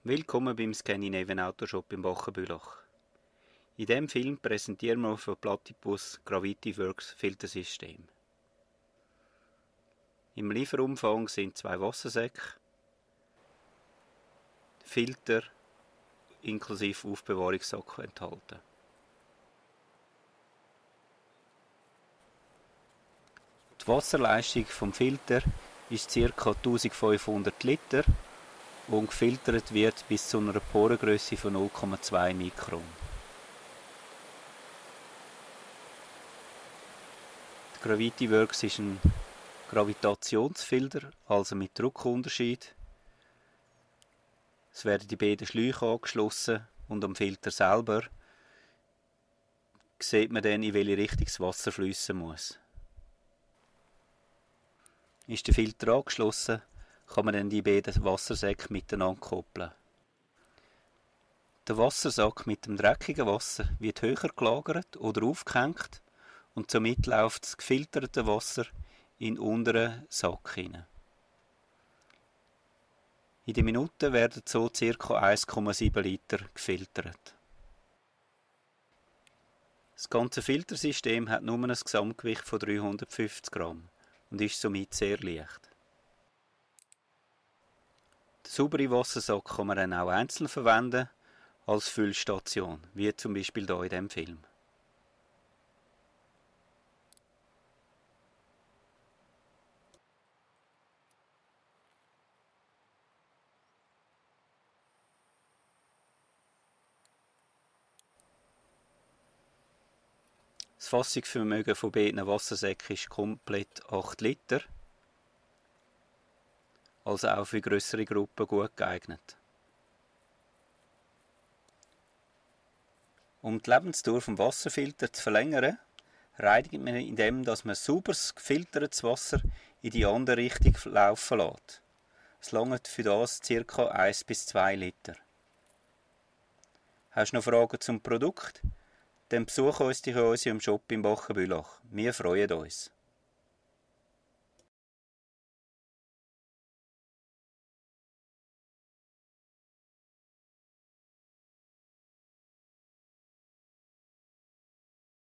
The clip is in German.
Willkommen beim Scandinavian Autoshop im Bockenbülach. In diesem Film präsentieren wir von Platypus Gravity Works Filtersystem. Im Lieferumfang sind 2 Wassersäcke, Filter inklusive Aufbewahrungssack enthalten. Die Wasserleistung vom Filter ist ca. 1500 Liter und gefiltert wird bis zu einer Porengröße von 0,2 Mikron. Die Gravity Works ist ein Gravitationsfilter, also mit Druckunterschied. Es werden die beiden Schläuche angeschlossen und am Filter selber sieht man dann, in welche Richtung das Wasser fließen muss. Ist der Filter angeschlossen, kann man dann die beiden Wassersäcke miteinander koppeln. Der Wassersack mit dem dreckigen Wasser wird höher gelagert oder aufgehängt und somit läuft das gefilterte Wasser in den unteren Sack hinein. In der Minute werden so ca. 1,7 Liter gefiltert. Das ganze Filtersystem hat nur ein Gesamtgewicht von 350 Gramm und ist somit sehr leicht. Den sauberen Wassersack kann man dann auch einzeln verwenden, als Füllstation, wie zum Beispiel hier in diesem Film. Das Fassungsvermögen von beiden Wassersäcken ist komplett 8 Liter, also auch für grössere Gruppen gut geeignet. Um die Lebensdauer des Wasserfilters zu verlängern, reinigt man indem man sauberes gefiltertes Wasser in die andere Richtung laufen lässt. Es langt für das ca. 1 bis 2 Liter. Hast du noch Fragen zum Produkt? Dann besuche uns in unserem Shop im Bockenbülach. Wir freuen uns.